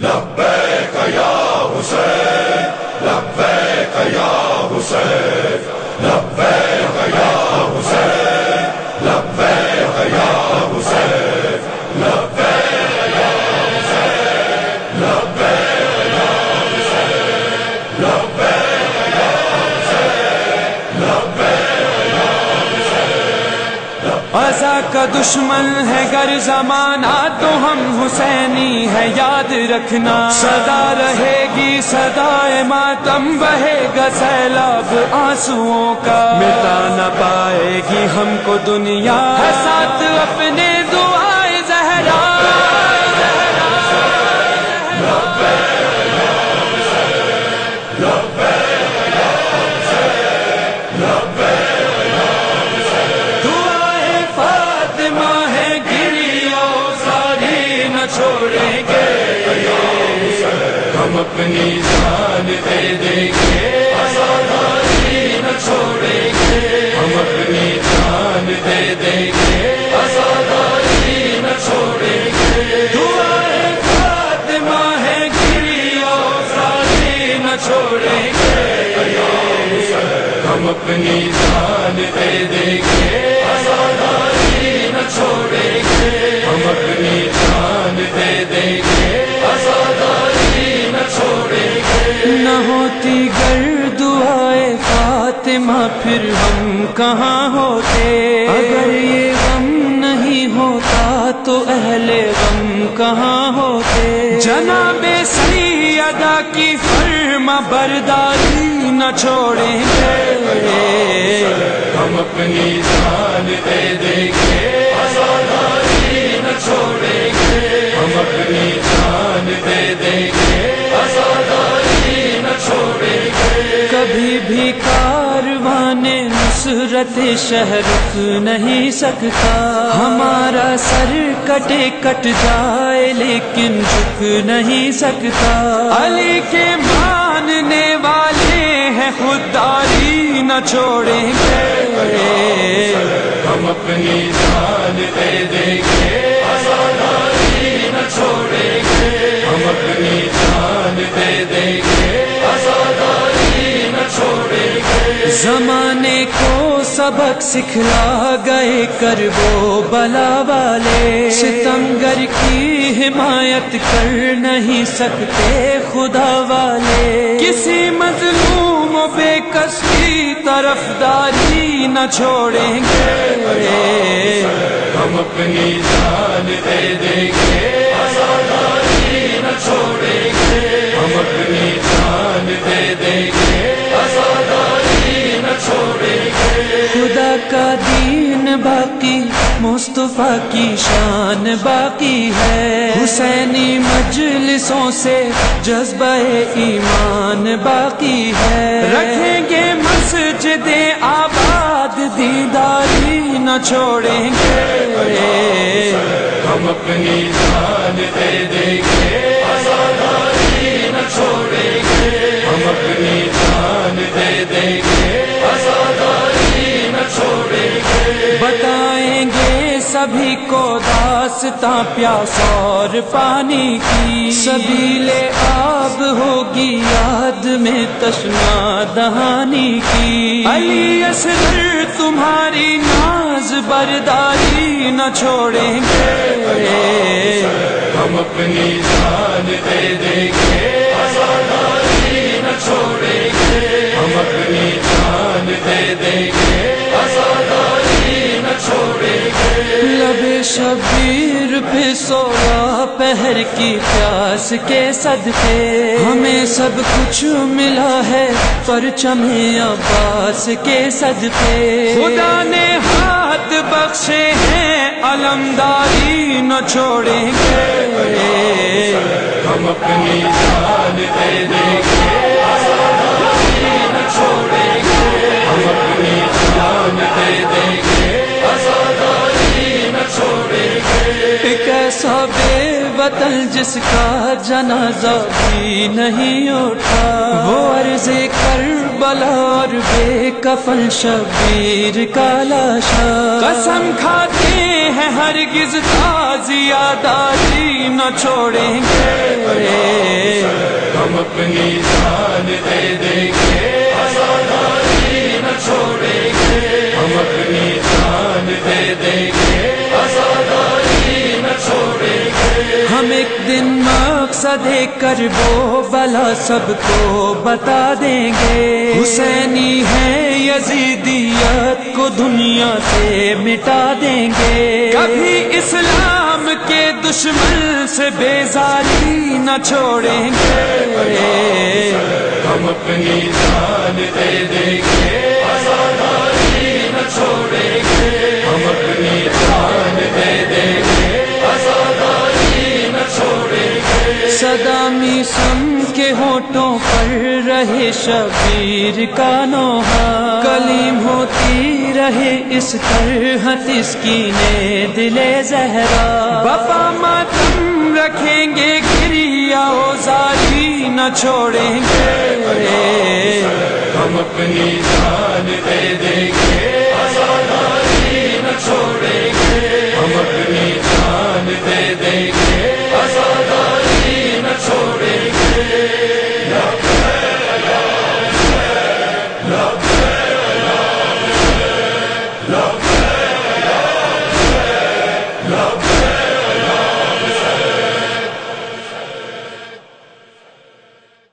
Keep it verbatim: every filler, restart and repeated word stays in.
لبیک یا حسین لبیک یا حسین لبیک یا حسین لبیک یا حسین لبیک یا حسین لبیک یا حسین لبیک یا حسین لبیک یا حسین. عزا کا دشمن ہے گر زمانہ تو ہم حسینی ہے یاد رکھنا. صدا رہے گی صدائے ماتم بہے گا سیلاب آنسوؤں کا. مٹا نہ پائے گی ہم کو دنیا ہے ساتھ اپنے دعائے زہرا. چھوڑیں گے ہم اپنی جان دے دیں گے آزادی نہ چھوڑیں گے. ہم اپنی جان دے دیں گے آزادی نہ چھوڑیں گے. دعائیں فاطمہ ہے گری آزادی نہ چھوڑیں گے. ہم اپنی جان دے دیں گے آزادی نہ چھوڑیں گے. ہم اپنی جان دے دیں گے آزادی نہ چھوڑیں گے. نہ ہوتی گر دعائے فاطمہ پھر ہم کہاں ہوتے. اگر یہ غم نہیں ہوتا تو اہل غم کہاں ہوتے. جناب سیدہ کی فرما برداری نہ چھوڑیں گے. ہم اپنی جان دے دیں گے آزادی نہ چھوڑیں گے. ہم اپنی جان دے دیں گے آزادی نہ چھوڑیں گے. کبھی بھی کاروان نصرت شہر رک نہیں سکتا. ہمارا سر کٹے کٹ جائے لیکن جھک نہیں سکتا. علی کے ماننے والے ہیں خودداری نہ چھوڑیں گے. ہم اپنی جان دے دیں گے آزادی نہ چھوڑیں گے. ہم اپنی جان دے دیں گے آزادی نہ چھوڑیں گے. زمانے کو سبق سکھلا گئے کربو بلا والے. ستمگر کی حمایت کر نہیں سکتے خدا والے. کسی مظلوم و بے کس کی طرفداری نہ چھوڑیں گے. ہم اپنی جان دے دیں گے آزادی نہ چھوڑیں گے. ہم اپنی جان دے دیں گے آزادی نہ چھوڑیں گے. خدا کا دین باقی مصطفیٰ کی شان باقی ہے. حسینی مجلسوں سے جذبہ ایمان باقی ہے. رکھیں گے مسجد آباد دیداری نہ چھوڑیں گے. ہم اپنی جان دے دیں گے آزادی نہ چھوڑیں گے. ہم اپنی جان دے دیں گے آزادی نہ چھوڑیں گے. بتائیں گے سبھی کو داستاں پیاس اور پانی کی. سبیل آب ہوگی یاد میں تشنا دہانی کی. علی اصغر تمہاری ناز برداری نہ چھوڑیں گے. ہم اپنی جان دے دیں گے آزادی نہ چھوڑیں گے. ہم اپنی جان دے دیں گے آزادی نہ چھوڑیں گے. لب شبیر پہ سویا پہر کی پیاس کے صدقے. ہمیں سب کچھ ملا ہے پرچم عباس کے صدقے. خدا نے ہاتھ بخشے ہیں علمداری نہ چھوڑیں گے. ہم اپنی جان دے دیں گے آزادی نہ چھوڑیں گے. ہم اپنی جان دے دیں گے آزادی نہ چھوڑیں گے. ایک ایسا بے وطن جس کا جنازہ بھی نہیں اٹھا. وہ عرض کربلا اور بے کفن شبیر کا لاشا. قسم کھاتے ہیں ہرگز تازیاداری نہ نہ چھوڑیں گے، ہم اپنی جان دے دیں گے، آزادی نہ چھوڑیں گے، ہم اپنی جان دے دیں گے، آزادی نہ چھوڑیں گے۔ ہم ایک دن مقصد کرب و بلا سب کو بتا دیں گے، حسینی ہے یزیدیت کو دنیا سے مٹا دیں گے، کبھی اسلام کے دشمن سے بیزاری نہ چھوڑیں گے، ہم اپنی جان دے دیں گے، آزادی نہ چھوڑیں گے، ہم اپنی جان دے دیں گے، آزادی نہ چھوڑیں گے۔ صدامی سم کے ہونٹوں پر رہے شبیر کا نوحہ، کلیم ہوتی رہے اس طرح تسکینے دل زہرا، بپا ماتم رکھیں گے گریا و زاری نہ چھوڑیں گے، ہم اپنی جان دے دیں گے، آزادی نہ چھوڑیں گے، ہم اپنی جان دے دیں گے۔